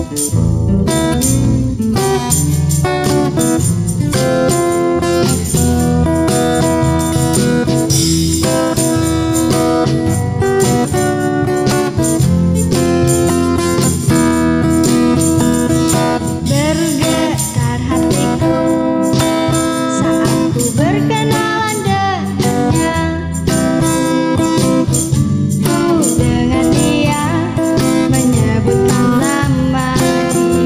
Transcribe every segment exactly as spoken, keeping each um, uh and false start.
Bergetar hatiku saat ku berkenalan dengannya. Ku dengan dia menyebutkan nama dia.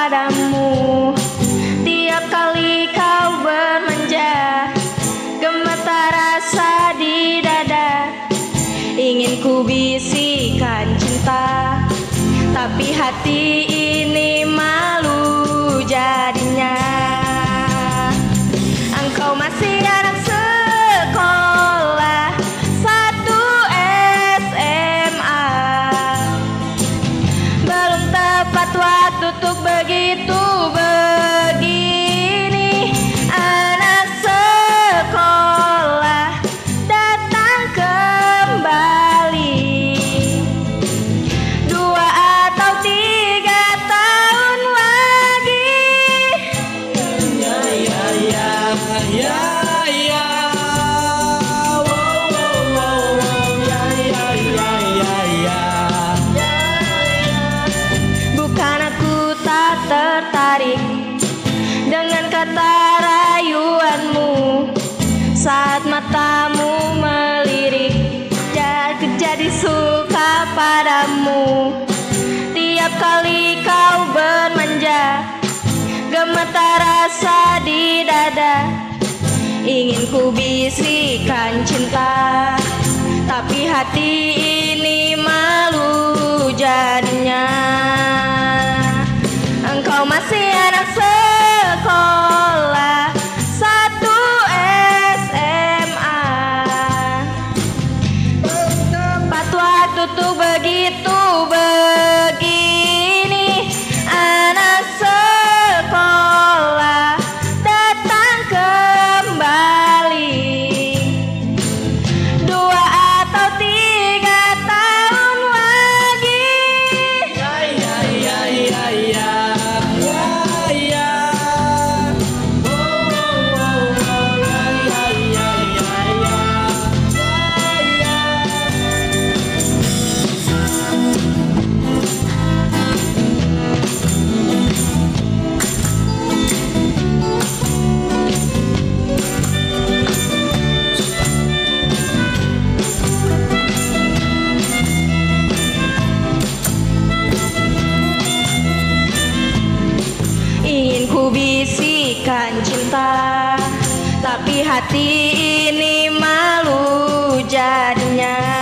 padamu. Tiap kali kau bermanja, gemetar rasa di dada. Ingin ku bisikan cinta, tapi hati ini malu jadinya. Engkau masih anak sekolah satu S M A, belum tepat waktu untuk begitu begini. Anak sekolah datang kembali, dua atau tiga tahun lagi. Ya ya ya ya ya, wow wow wow, ya ya ya ya ya. Bukan aku tak tertarik dengan kata rayuanmu, saat matamu melirik, aku jadi suka padamu. Tiap kali kau bermanja, gemetar rasa di dada. Ingin ku bisikan cinta, tapi hati ini malu jadinya. Engkau masih anak sekolah satu S M A, tepat waktu tuh begitu begini. Anak sekolah datang kembali, dua atau tiga tahun lagi. Ya ya ya ya ya ya ya, wow wow wow, ya ya ya ya ya Ingin ku bisikan cinta, tapi hati ini malu jadinya.